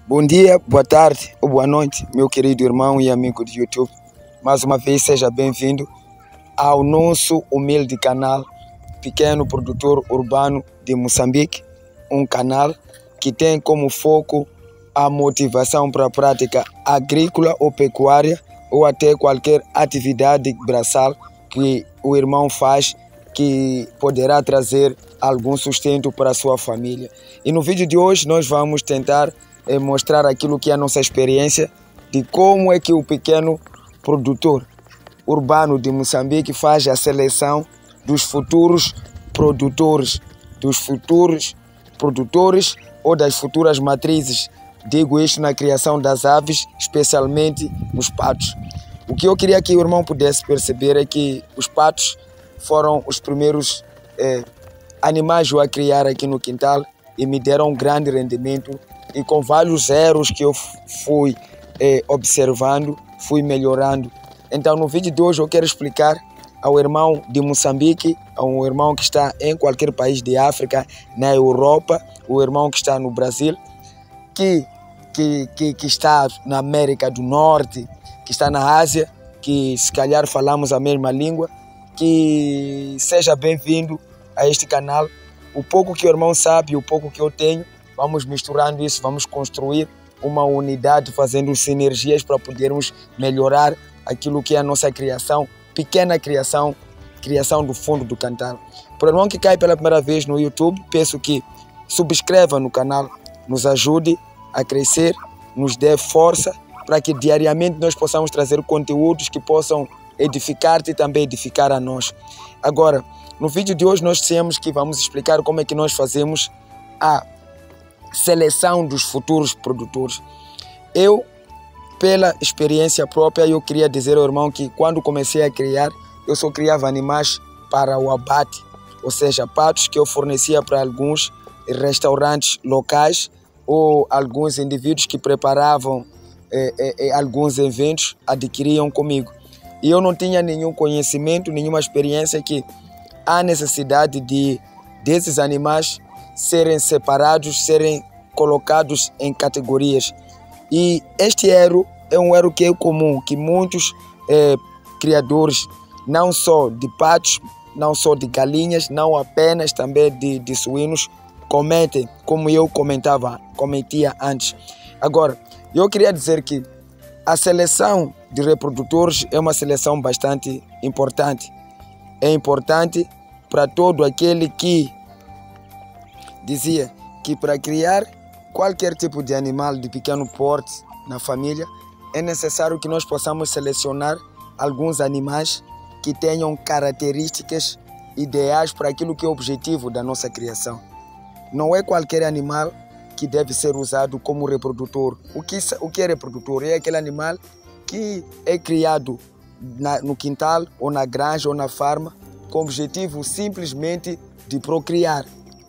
Bom dia, boa tarde ou boa noite, meu querido irmão e amigo de YouTube. Mais uma vez, seja bem-vindo ao nosso humilde canal Pequeno Produtor Urbano de Moçambique, um canal que tem como foco a motivação para a prática agrícola ou pecuária ou até qualquer atividade braçal que o irmão faz que poderá trazer algum sustento para a sua família. E no vídeo de hoje nós vamos tentar mostrar aquilo que é a nossa experiência de como é que o pequeno produtor urbano de Moçambique faz a seleção dos futuros produtores, ou das futuras matrizes. Digo isto na criação das aves, especialmente nos patos. O que eu queria que o irmão pudesse perceber é que os patos foram os primeiros animais a criar aqui no quintal e me deram um grande rendimento. E com vários erros que eu fui observando, fui melhorando. Então no vídeo de hoje eu quero explicar ao irmão de Moçambique, ao irmão que está em qualquer país de África, na Europa, o irmão que está no Brasil, que está na América do Norte, que está na Ásia, que se calhar falamos a mesma língua, que seja bem-vindo a este canal. O pouco que o irmão sabe, o pouco que eu tenho, vamos misturando isso, vamos construir uma unidade, fazendo sinergias para podermos melhorar aquilo que é a nossa criação, pequena criação do fundo do quintal. Para o irmão que cai pela primeira vez no YouTube, peço que subscreva no canal, nos ajude a crescer, nos dê força para que diariamente nós possamos trazer conteúdos que possam edificar-te e também edificar a nós. Agora, no vídeo de hoje nós dissemos que vamos explicar como é que nós fazemos a seleção dos futuros produtores. Eu, pela experiência própria, eu queria dizer ao irmão que quando comecei a criar, eu só criava animais para o abate, ou seja, patos que eu fornecia para alguns restaurantes locais ou alguns indivíduos que preparavam alguns eventos, adquiriam comigo. E eu não tinha nenhum conhecimento, nenhuma experiência que há necessidade desses animais serem separados, serem colocados em categorias. E este erro é um erro que é comum, que muitos criadores, não só de patos, não só de galinhas, não apenas também de suínos, cometem, como eu cometia antes. Agora, eu queria dizer que a seleção de reprodutores é uma seleção bastante importante. É importante para todo aquele que dizia que para criar qualquer tipo de animal de pequeno porte na família, é necessário que nós possamos selecionar alguns animais que tenham características ideais para aquilo que é o objetivo da nossa criação. Não é qualquer animal que deve ser usado como reprodutor. O que é reprodutor? É aquele animal que é criado no quintal, ou na granja, ou na farma, com o objetivo simplesmente de procriar.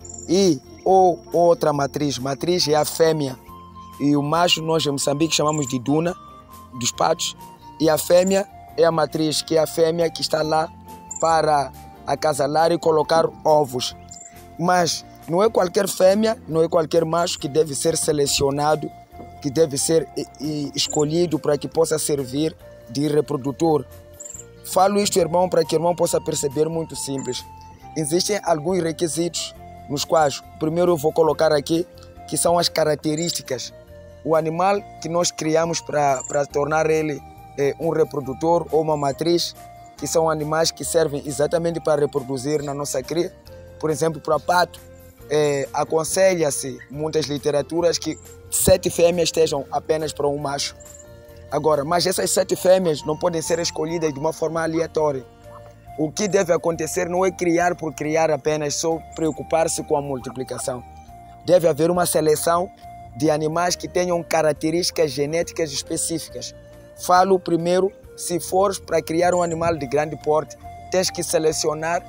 Ou outra matriz é a fêmea. E o macho nós em Moçambique chamamos de duna, dos patos. E a fêmea é a matriz, que é a fêmea que está lá para acasalar e colocar ovos. Mas não é qualquer fêmea, não é qualquer macho que deve ser selecionado, que deve ser escolhido para que possa servir de reprodutor. Falo isto, irmão, para que o irmão possa perceber muito simples. Existem alguns requisitos nos quais, primeiro eu vou colocar aqui, que são as características. O animal que nós criamos para tornar ele um reprodutor ou uma matriz, que são animais que servem exatamente para reproduzir na nossa cria. Por exemplo, para pato, aconselha-se muitas literaturas que 7 fêmeas estejam apenas para um macho. Agora, mas essas 7 fêmeas não podem ser escolhidas de uma forma aleatória. O que deve acontecer não é criar por criar apenas, só preocupar-se com a multiplicação. Deve haver uma seleção de animais que tenham características genéticas específicas. Falo primeiro, se fores para criar um animal de grande porte, tens que selecionar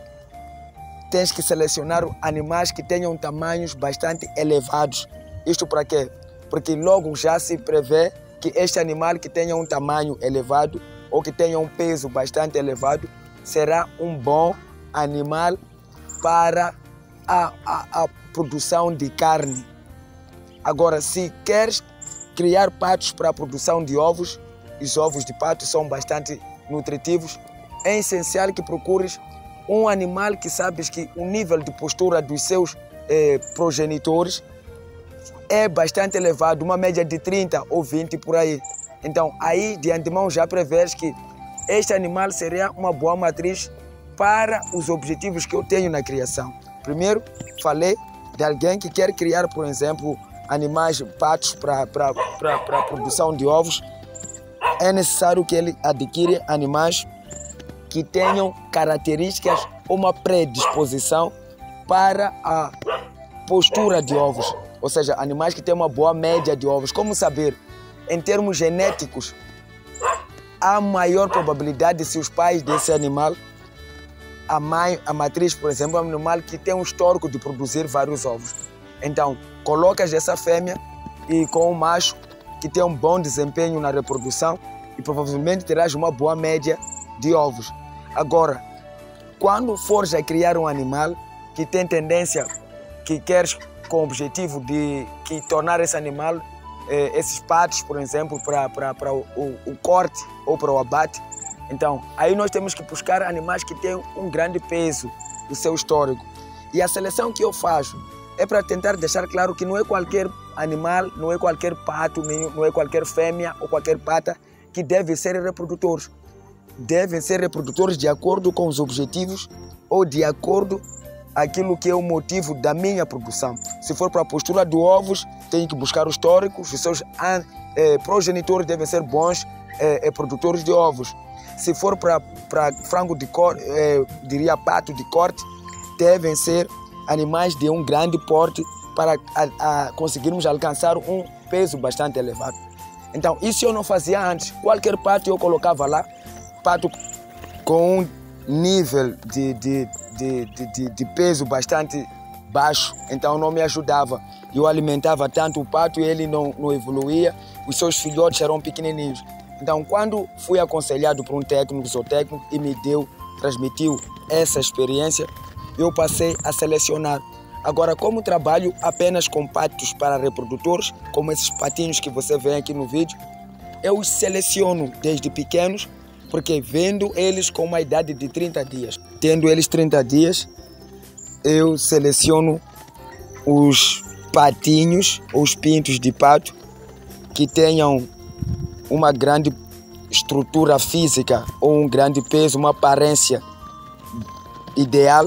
animais que tenham tamanhos bastante elevados. Isto para quê? Porque logo já se prevê que este animal que tenha um tamanho elevado ou que tenha um peso bastante elevado será um bom animal para a produção de carne. Agora, se queres criar patos para a produção de ovos, os ovos de pato são bastante nutritivos, é essencial que procures um animal que sabes que o nível de postura dos seus progenitores é bastante elevado, uma média de 30 ou 20 por aí. Então, aí de antemão já prevês que este animal seria uma boa matriz para os objetivos que eu tenho na criação. Primeiro, falei de alguém que quer criar, por exemplo, animais, patos para a produção de ovos. É necessário que ele adquira animais que tenham características ou uma predisposição para a postura de ovos. Ou seja, animais que têm uma boa média de ovos. Como saber? Em termos genéticos, há maior probabilidade se os pais desse animal, a mãe, a matriz, por exemplo, é um animal que tem um histórico de produzir vários ovos. Então, colocas essa fêmea e com o macho que tem um bom desempenho na reprodução e provavelmente terás uma boa média de ovos. Agora, quando fores a criar um animal que tem tendência, que queres com o objetivo de tornar esse animal, esses patos, por exemplo, para o corte ou para o abate, então aí nós temos que buscar animais que tenham um grande peso do seu histórico. E a seleção que eu faço é para tentar deixar claro que não é qualquer animal, não é qualquer pato, não é qualquer fêmea ou qualquer pata que deve ser reprodutores. Devem ser reprodutores de acordo com os objetivos ou de acordo com aquilo que é o motivo da minha produção. Se for para a postura de ovos, tenho que buscar os históricos, os seus progenitores devem ser bons produtores de ovos. Se for para frango de corte, diria pato de corte, devem ser animais de um grande porte para conseguirmos alcançar um peso bastante elevado. Então, isso eu não fazia antes. Qualquer pato eu colocava lá, pato com um nível de peso bastante baixo, então não me ajudava. Eu alimentava tanto o pato e ele não evoluía, os seus filhotes eram pequenininhos. Então, quando fui aconselhado por um técnico, zootécnico, e me transmitiu essa experiência, eu passei a selecionar. Agora, como trabalho apenas com patos para reprodutores, como esses patinhos que você vê aqui no vídeo, eu os seleciono desde pequenos, porque vendo eles com uma idade de 30 dias. Tendo eles 30 dias, eu seleciono os patinhos, os pintos de pato, que tenham uma grande estrutura física ou um grande peso, uma aparência ideal,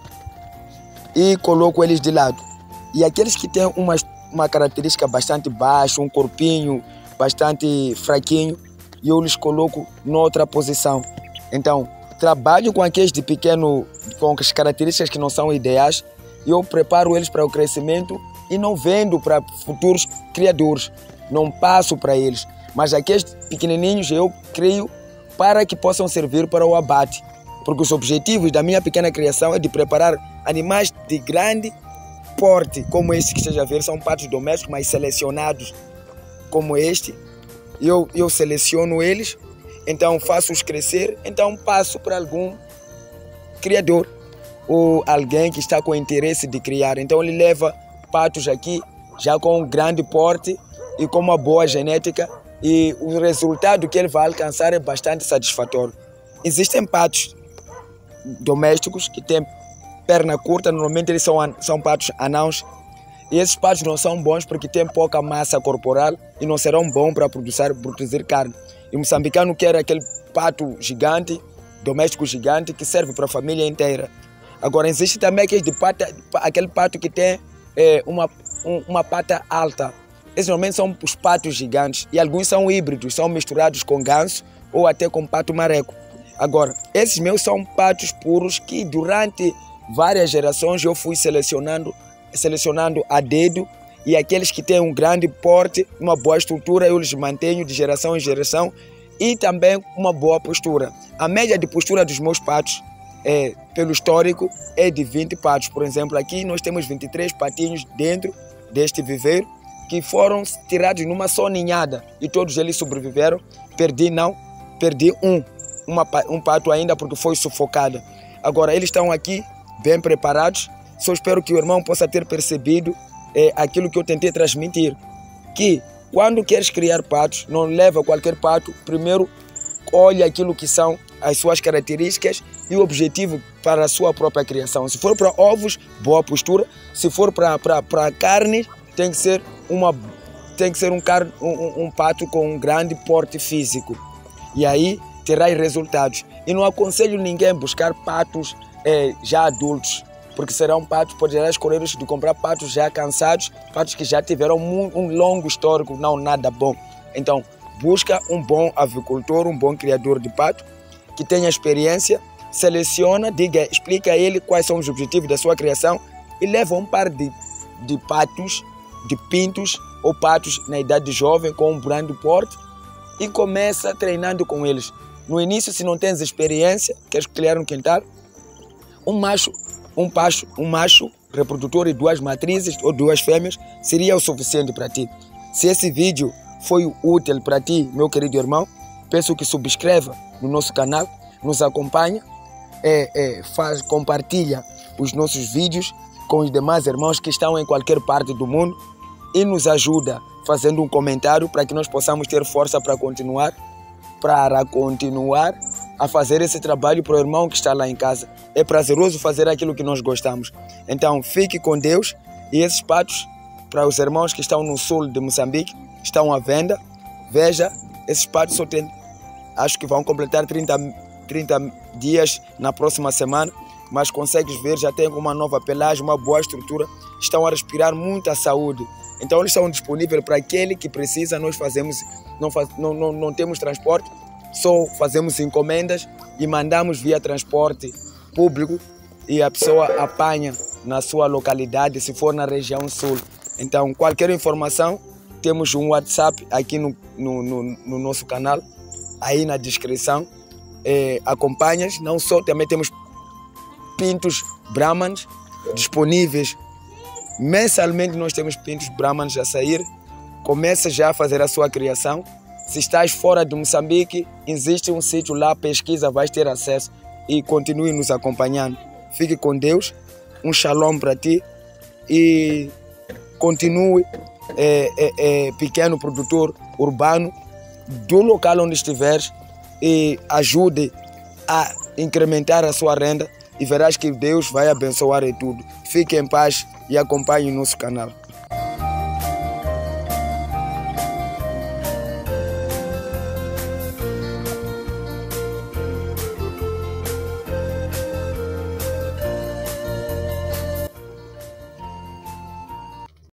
e coloco eles de lado. E aqueles que têm uma característica bastante baixa, um corpinho bastante fraquinho, eu lhes coloco noutra posição. Então, trabalho com aqueles de pequeno, com as características que não são ideais, e eu preparo eles para o crescimento e não vendo para futuros criadores, não passo para eles. Mas aqueles pequenininhos eu crio para que possam servir para o abate. Porque os objetivos da minha pequena criação é de preparar animais de grande porte, como este que esteja a ver, são patos domésticos, mas selecionados como este. Eu seleciono eles, então faço-os crescer, então passo para algum criador ou alguém que está com interesse de criar. Então ele leva patos aqui já com um grande porte e com uma boa genética, e o resultado que ele vai alcançar é bastante satisfatório. Existem patos domésticos que têm perna curta, normalmente eles são patos anãos, e esses patos não são bons porque têm pouca massa corporal e não serão bons para produzir carne. E o moçambicano quer aquele pato gigante, doméstico gigante, que serve para a família inteira. Agora, existe também aquele pato que tem uma pata alta. Esses normalmente são os patos gigantes, e alguns são híbridos, são misturados com ganso ou até com pato marreco. Agora, esses meus são patos puros que durante várias gerações eu fui selecionando a dedo, e aqueles que têm um grande porte, uma boa estrutura, eu os mantenho de geração em geração, e também uma boa postura. A média de postura dos meus patos, pelo histórico, é de 20 patos. Por exemplo, aqui nós temos 23 patinhos dentro deste viveiro, que foram tirados numa só ninhada, e todos eles sobreviveram. Perdi um pato ainda porque foi sufocado. Agora eles estão aqui bem preparados. Só espero que o irmão possa ter percebido é aquilo que eu tentei transmitir, que quando queres criar patos, não leva qualquer pato, primeiro olha aquilo que são as suas características e o objetivo para a sua própria criação. Se for para ovos, boa postura. Se for para carne, tem que ser um pato com um grande porte físico. E aí terás resultados. E não aconselho ninguém a buscar patos já adultos, porque serão patos, poderás escolher de comprar patos já cansados, patos que já tiveram um longo histórico, não nada bom. Então, busca um bom avicultor, um bom criador de pato, que tenha experiência, seleciona, explica a ele quais são os objetivos da sua criação e leva um par de patos, de pintos ou patos na idade jovem com um grande porte e começa treinando com eles. No início, se não tens experiência, queres criar um quintal, um macho reprodutor e 2 matrizes ou 2 fêmeas seria o suficiente para ti. Se esse vídeo foi útil para ti, meu querido irmão, peço que subscreva no nosso canal, nos acompanha, compartilha os nossos vídeos com os demais irmãos que estão em qualquer parte do mundo e nos ajuda fazendo um comentário para que nós possamos ter força para continuar a fazer esse trabalho para o irmão que está lá em casa. É prazeroso fazer aquilo que nós gostamos. Então fique com Deus, e esses patos, para os irmãos que estão no sul de Moçambique, estão à venda. Veja, esses patos acho que vão completar 30 dias na próxima semana, mas consegues ver, já tem uma nova pelagem, uma boa estrutura, estão a respirar muita saúde. Então eles estão disponíveis para aquele que precisa. Nós não temos transporte, só fazemos encomendas e mandamos via transporte público e a pessoa apanha na sua localidade, se for na região sul. Então, qualquer informação, temos um WhatsApp aqui no nosso canal, aí na descrição. Acompanhas, não só, também temos pintos Brahmans disponíveis. Mensalmente nós temos pintos Brahmans a sair. Começa já a fazer a sua criação. Se estás fora de Moçambique, existe um sítio lá, pesquisa, vais ter acesso e continue nos acompanhando. Fique com Deus, um shalom para ti e continue pequeno produtor urbano do local onde estiveres e ajude a incrementar a sua renda e verás que Deus vai abençoar em tudo. Fique em paz e acompanhe o nosso canal.